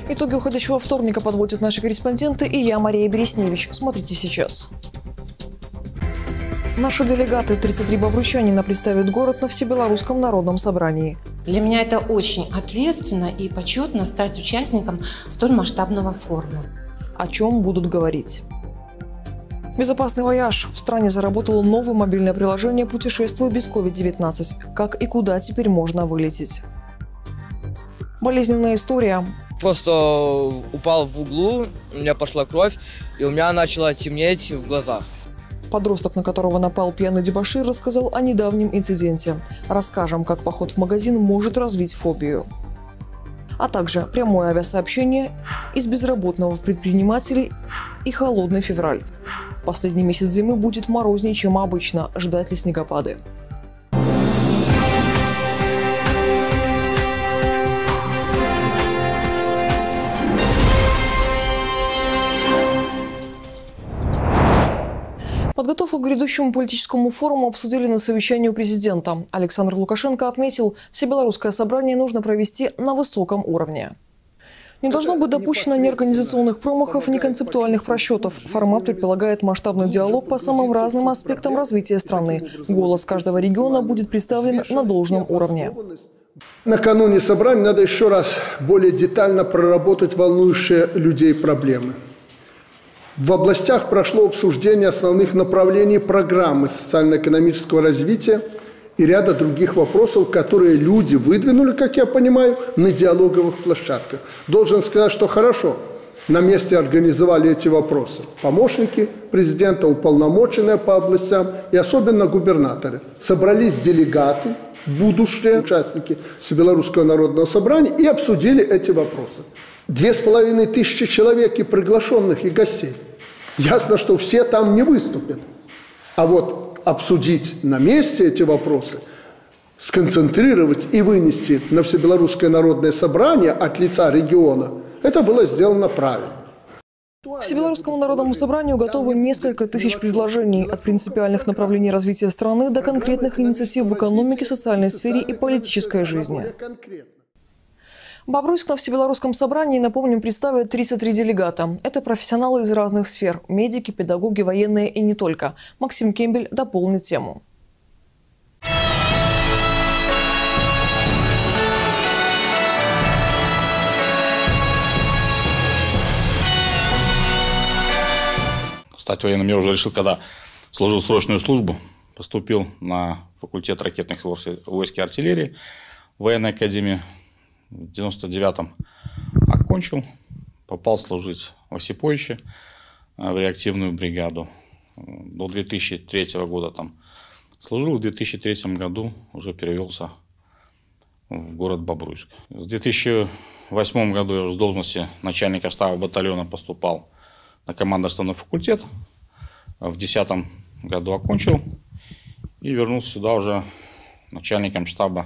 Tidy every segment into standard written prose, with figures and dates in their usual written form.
Итоги уходящего вторника подводят наши корреспонденты и я, Мария Бересневич. Смотрите сейчас. Наши делегаты, 33 бобруйчанина, представят город на Всебелорусском народном собрании. Для меня это очень ответственно и почетно стать участником столь масштабного форума. О чем будут говорить? Безопасный вояж. В стране заработало новое мобильное приложение «Путешествую без COVID-19». Как и куда теперь можно вылететь? Болезненная история. Просто упал в углу, у меня пошла кровь, и у меня начало темнеть в глазах. Подросток, на которого напал пьяный дебошир, рассказал о недавнем инциденте. Расскажем, как поход в магазин может развить фобию. А также прямое авиасообщение из безработного в предпринимателей и холодный февраль. Последний месяц зимы будет морознее, чем обычно. Ждать ли снегопады? Подготовку к грядущему политическому форуму обсудили на совещании у президента. Александр Лукашенко отметил, Всебелорусское собрание нужно провести на высоком уровне. Не должно быть допущено ни организационных промахов, ни концептуальных просчетов. Формат предполагает масштабный диалог по самым разным аспектам развития страны. Голос каждого региона будет представлен на должном уровне. Накануне собрания надо еще раз более детально проработать волнующие людей проблемы. В областях прошло обсуждение основных направлений программы социально-экономического развития и ряда других вопросов, которые люди выдвинули, как я понимаю, на диалоговых площадках. Должен сказать, что хорошо на месте организовали эти вопросы. Помощники президента, уполномоченные по областям и особенно губернаторы. Собрались делегаты, будущие участники Всебелорусского народного собрания и обсудили эти вопросы. 2500 человек и приглашенных, и гостей. Ясно, что все там не выступят. А вот обсудить на месте эти вопросы, сконцентрировать и вынести на Всебелорусское народное собрание от лица региона, это было сделано правильно. К Всебелорусскому народному собранию готовы несколько тысяч предложений от принципиальных направлений развития страны до конкретных инициатив в экономике, социальной сфере и политической жизни. Бобруйск на Всебелорусском собрании, напомним, представят 33 делегата. Это профессионалы из разных сфер – медики, педагоги, военные и не только. Максим Кембель дополнит тему. Стать военным я уже решил, когда служил срочную службу. Поступил на факультет ракетных войск и артиллерии в военной академии. В 99-м окончил, попал служить в Осиповиче в реактивную бригаду. До 2003 года там служил. В 2003 году уже перевелся в город Бобруйск. В 2008 году я уже с должности начальника штаба батальона поступал на командно-штабной факультет. В 2010 году окончил и вернулся сюда уже начальником штаба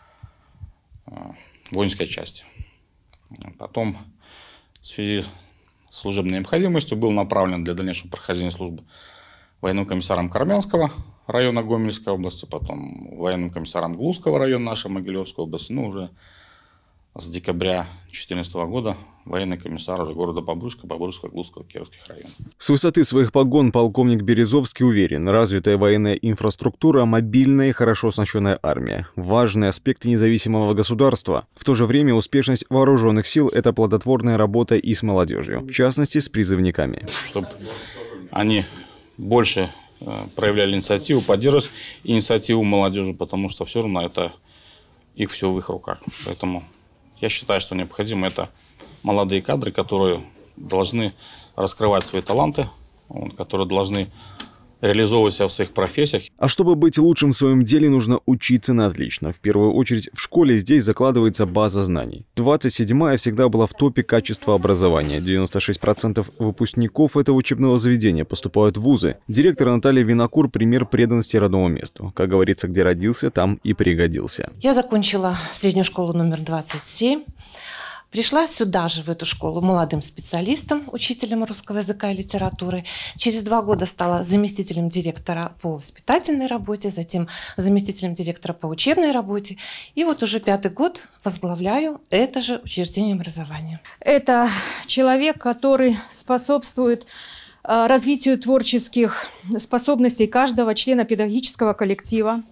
воинской части. Потом в связи с служебной необходимостью был направлен для дальнейшего прохождения службы военным комиссаром Кармянского района Гомельской области, потом военным комиссаром Глузского района нашей Могилевской области, ну уже с декабря 2014 года военный комиссар уже города Бобруйска, Бобруйского, Глузского, Кировских районов. С высоты своих погон полковник Березовский уверен, развитая военная инфраструктура, мобильная и хорошо оснащенная армия – важные аспекты независимого государства. В то же время успешность вооруженных сил – это плодотворная работа и с молодежью, в частности, с призывниками. Чтобы они больше проявляли инициативу, поддерживать инициативу молодежи, потому что все равно это их все в их руках. Поэтому я считаю, что необходимо это молодые кадры, которые должны раскрывать свои таланты, которые должны реализовывать себя в своих профессиях. А чтобы быть лучшим в своем деле, нужно учиться на отлично. В первую очередь в школе. Здесь закладывается база знаний. 27-я всегда была в топе качества образования. 96% выпускников этого учебного заведения поступают в вузы. Директор Наталья Винокур – пример преданности родному месту. Как говорится, где родился, там и пригодился. Я закончила среднюю школу номер 27. Пришла сюда же, в эту школу, молодым специалистом, учителем русского языка и литературы. Через 2 года стала заместителем директора по воспитательной работе, затем заместителем директора по учебной работе. И вот уже 5-й год возглавляю это же учреждение образования. Это человек, который способствует развитию творческих способностей каждого члена педагогического коллектива.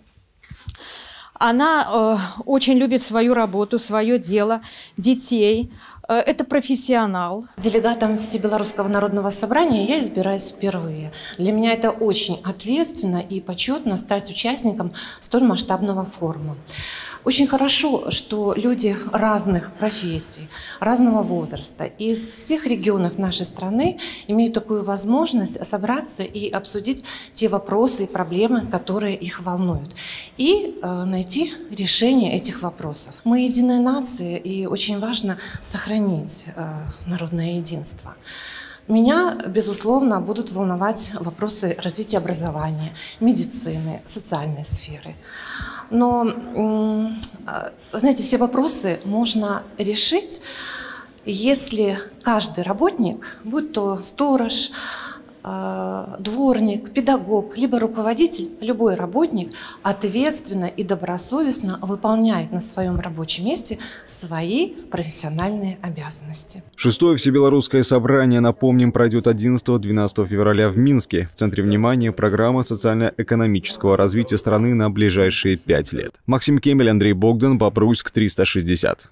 Она очень любит свою работу, свое дело, детей. Это профессионал. Делегатом Всебелорусского народного собрания я избираюсь впервые. Для меня это очень ответственно и почетно стать участником столь масштабного форума. Очень хорошо, что люди разных профессий, разного возраста из всех регионов нашей страны имеют такую возможность собраться и обсудить те вопросы и проблемы, которые их волнуют, и найти решение этих вопросов. Мы единая нация, и очень важно сохранить народное единство. Меня, безусловно, будут волновать вопросы развития образования, медицины, социальной сферы. Но, знаете, все вопросы можно решить, если каждый работник, будь то сторож, дворник, педагог, либо руководитель, любой работник ответственно и добросовестно выполняет на своем рабочем месте свои профессиональные обязанности. 6-е Всебелорусское собрание, напомним, пройдет 11-12 февраля в Минске. В центре внимания программа социально-экономического развития страны на ближайшие 5 лет. Максим Кемель, Андрей Богдан, Бобруйск, 360.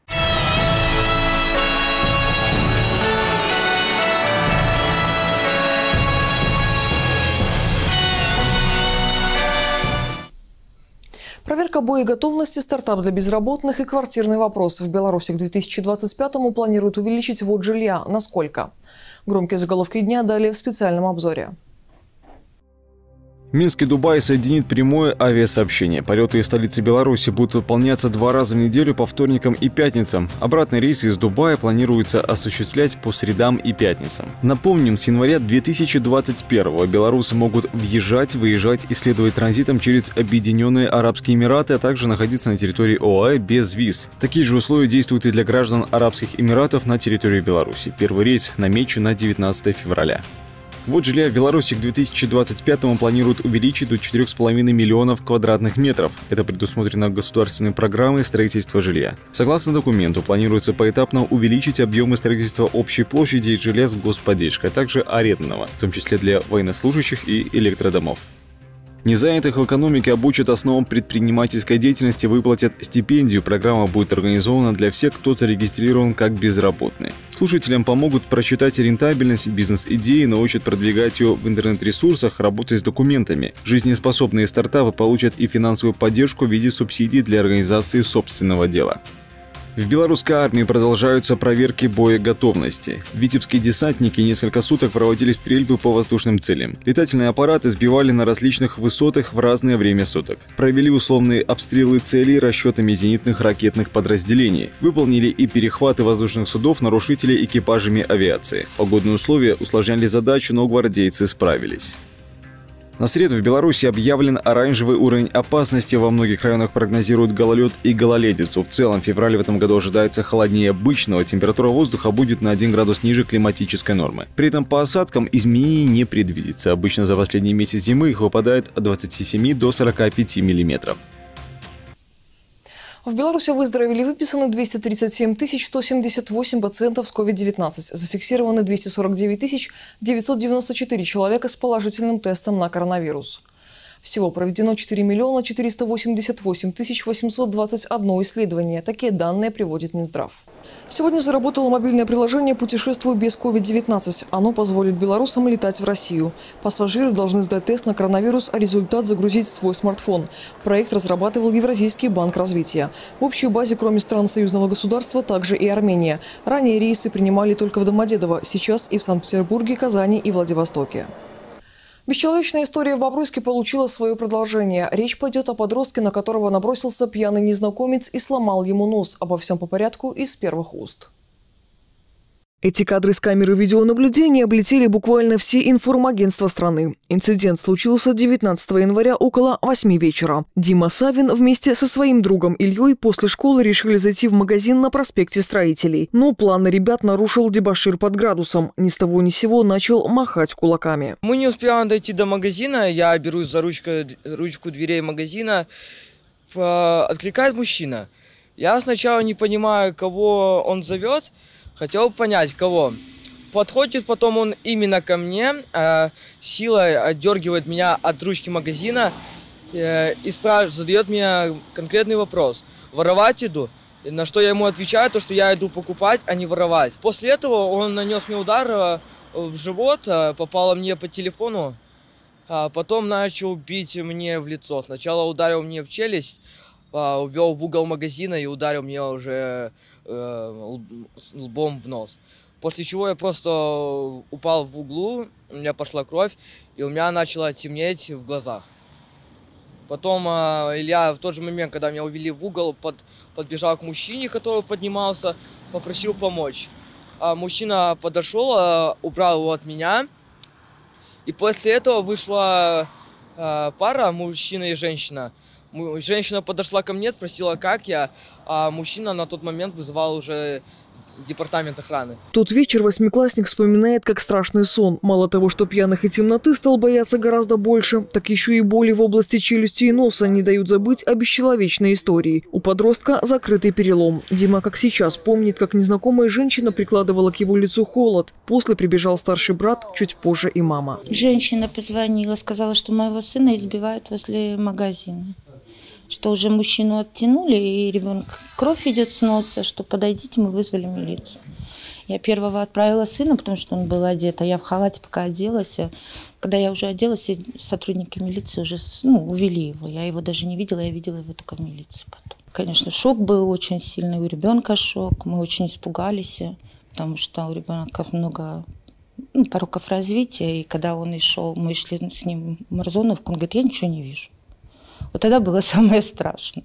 Проверка боеготовности, стартап для безработных и квартирный вопрос. В Беларуси к 2025-му планируют увеличить ввод жилья. Насколько? Громкие заголовки дня далее в специальном обзоре. Минск и Дубай соединит прямое авиасообщение. Полеты из столицы Беларуси будут выполняться 2 раза в неделю по вторникам и пятницам. Обратные рейсы из Дубая планируется осуществлять по средам и пятницам. Напомним, с января 2021-го белорусы могут въезжать, выезжать и следовать транзитом через Объединенные Арабские Эмираты, а также находиться на территории ОАЭ без виз. Такие же условия действуют и для граждан Арабских Эмиратов на территории Беларуси. Первый рейс намечен на 19 февраля. Вот жилья в Беларуси к 2025-му планируют увеличить до 4,5 миллионов квадратных метров. Это предусмотрено государственной программой строительства жилья. Согласно документу, планируется поэтапно увеличить объемы строительства общей площади жилья с господдержкой, а также арендного, в том числе для военнослужащих и электродомов. Незанятых в экономике обучат основам предпринимательской деятельности, выплатят стипендию. Программа будет организована для всех, кто зарегистрирован как безработный. Слушателям помогут прочитать рентабельность бизнес-идеи, научат продвигать ее в интернет-ресурсах, работать с документами. Жизнеспособные стартапы получат и финансовую поддержку в виде субсидий для организации собственного дела. В белорусской армии продолжаются проверки боеготовности. Витебские десантники несколько суток проводили стрельбы по воздушным целям. Летательные аппараты сбивали на различных высотах в разное время суток. Провели условные обстрелы целей расчетами зенитных ракетных подразделений. Выполнили и перехваты воздушных судов нарушителей экипажами авиации. Погодные условия усложняли задачу, но гвардейцы справились. На среду в Беларуси объявлен оранжевый уровень опасности. Во многих районах прогнозируют гололед и гололедицу. В целом, февраль в этом году ожидается холоднее обычного. Температура воздуха будет на 1 градус ниже климатической нормы. При этом по осадкам изменений не предвидится. Обычно за последний месяц зимы их выпадает от 27 до 45 миллиметров. В Беларуси выздоровели выписаны 237 178 пациентов с COVID-19. Зафиксированы 249 994 человека с положительным тестом на коронавирус. Всего проведено 4 488 821 исследование. Такие данные приводит Минздрав. Сегодня заработало мобильное приложение «Путешествую без COVID-19». Оно позволит белорусам летать в Россию. Пассажиры должны сдать тест на коронавирус, а результат загрузить в свой смартфон. Проект разрабатывал Евразийский банк развития. В общей базе, кроме стран союзного государства, также и Армения. Ранее рейсы принимали только в Домодедово, сейчас и в Санкт-Петербурге, Казани и Владивостоке. Бесчеловечная история в Бобруйске получила свое продолжение. Речь пойдет о подростке, на которого набросился пьяный незнакомец и сломал ему нос. Обо всем по порядку из первых уст. Эти кадры с камеры видеонаблюдения облетели буквально все информагентства страны. Инцидент случился 19 января около 8 вечера. Дима Савин вместе со своим другом Ильей после школы решили зайти в магазин на проспекте Строителей. Но планы ребят нарушил дебошир под градусом. Ни с того ни с сего начал махать кулаками. Мы не успеваем дойти до магазина. Я берусь за ручку дверей магазина. Откликает мужчина. Я сначала не понимаю, кого он зовет. Хотел понять, кого. Подходит потом он именно ко мне, силой отдергивает меня от ручки магазина и задает мне конкретный вопрос. Воровать иду? На что я ему отвечаю, то, что я иду покупать, а не воровать. После этого он нанес мне удар в живот, попало мне по телефону, а потом начал бить мне в лицо. Сначала ударил мне в челюсть, увел в угол магазина и ударил меня уже лбом в нос. После чего я просто упал в углу, у меня пошла кровь, и у меня начало темнеть в глазах. Потом Илья в тот же момент, когда меня увели в угол, подбежал к мужчине, который поднимался, попросил помочь. Мужчина подошел, убрал его от меня, и после этого вышла пара, мужчина и женщина. Женщина подошла ко мне, спросила, как я, а мужчина на тот момент вызывал уже департамент охраны. Тот вечер восьмиклассник вспоминает как страшный сон. Мало того, что пьяных и темноты стал бояться гораздо больше, так еще и боли в области челюсти и носа не дают забыть о бесчеловечной истории. У подростка закрытый перелом. Дима, как сейчас, помнит, как незнакомая женщина прикладывала к его лицу холод. После прибежал старший брат, чуть позже и мама. Женщина позвонила, сказала, что моего сына избивают возле магазина. Что уже мужчину оттянули, и ребенок кровь идет с носа, что подойдите, мы вызвали милицию. Я первого отправила сына, потому что он был одет, а я в халате пока оделась. Когда я уже оделась, сотрудники милиции уже увели его. Я его даже не видела, я видела его только в милиции потом. Конечно, шок был очень сильный, у ребенка шок, мы очень испугались, потому что у ребенка много пороков развития, и когда он и шел, мы шли с ним в Морозоновку, он говорит, я ничего не вижу. Вот тогда было самое страшное.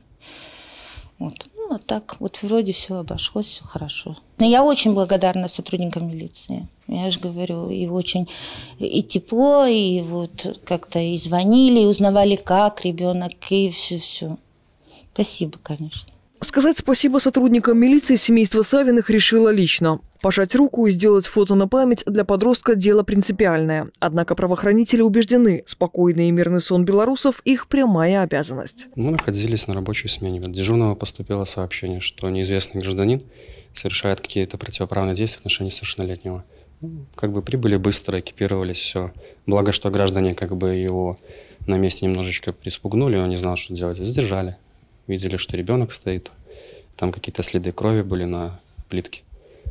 Вот. Ну, а так вот вроде все обошлось, все хорошо. Но я очень благодарна сотрудникам милиции. Я же говорю, и очень и тепло, и вот как-то и звонили, и узнавали, как ребенок, и все. Спасибо, конечно. Сказать спасибо сотрудникам милиции семейство Савиных решило лично. Пожать руку и сделать фото на память для подростка – дело принципиальное. Однако правоохранители убеждены, спокойный и мирный сон белорусов – их прямая обязанность. Мы находились на рабочей смене. От дежурного поступило сообщение, что неизвестный гражданин совершает какие-то противоправные действия в отношении совершеннолетнего. Прибыли быстро, экипировались, все. Благо, что граждане его на месте немножечко приспугнули, он не знал, что делать. Задержали. Видели, что ребенок стоит. Там какие-то следы крови были на плитке.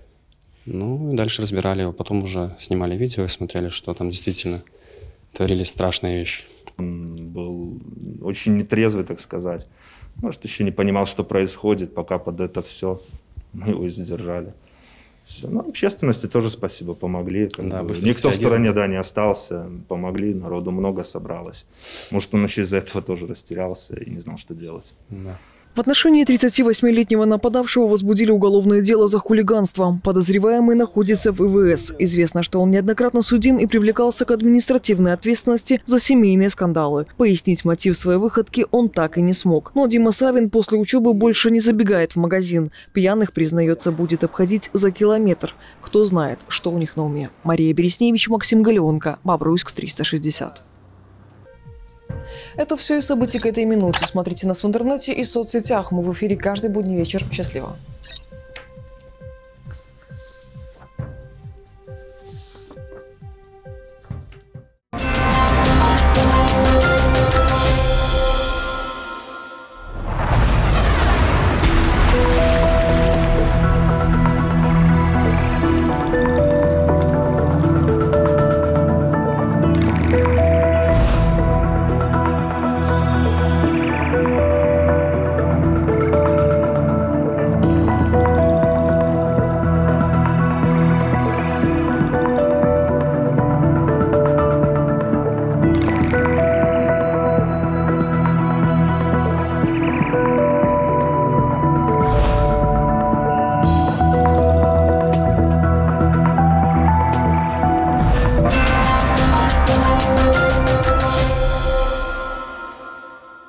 И дальше разбирали его. Потом уже снимали видео и смотрели, что там действительно творились страшные вещи. Он был очень нетрезвый, так сказать. Может, еще не понимал, что происходит, пока под это все мы его и задержали. Все. Общественности тоже спасибо, помогли. Никто в стороне не остался, помогли, народу много собралось. Может, он еще из-за этого тоже растерялся и не знал, что делать. Да. В отношении 38-летнего нападавшего возбудили уголовное дело за хулиганство. Подозреваемый находится в ИВС. Известно, что он неоднократно судим и привлекался к административной ответственности за семейные скандалы. Пояснить мотив своей выходки он так и не смог. Но Дима Савин после учебы больше не забегает в магазин. Пьяных, признается, будет обходить за километр. Кто знает, что у них на уме. Мария Бересневич, Максим Галеонко, Бобруйск, 360. Это все из событий к этой минуте. Смотрите нас в интернете и соцсетях. Мы в эфире каждый будний вечер. Счастливо.